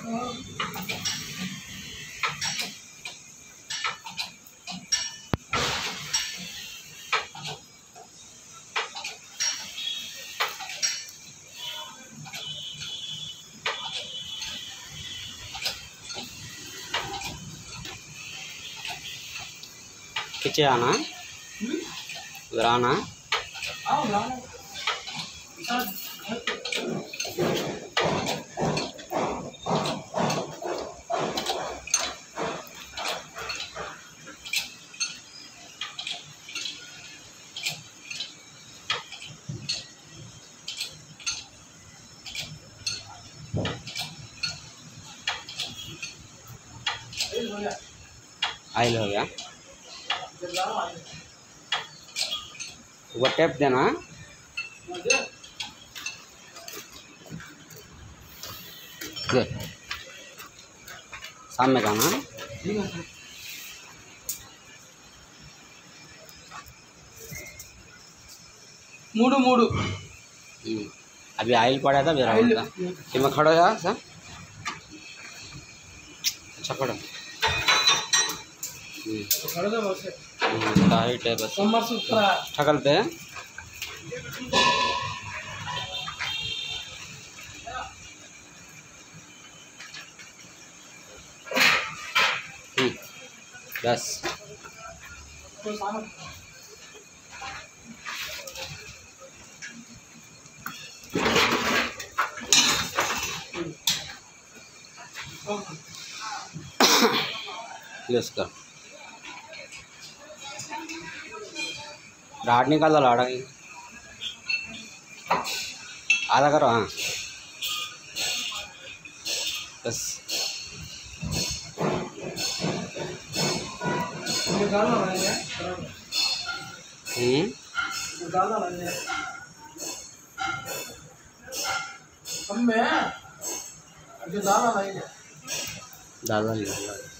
पीछे आना, उधर आना। आयल हो गया। वो टेप देना। सामने का ना। मूडू मूडू अभी आयल पड़ा था मेरा कि मैं खड़ा था सर। अच्छा खड़ा टाइट है बस ठकलते हैं। बस इसका राड निकाल लाड़ा आधा करो। हाँ बस दादा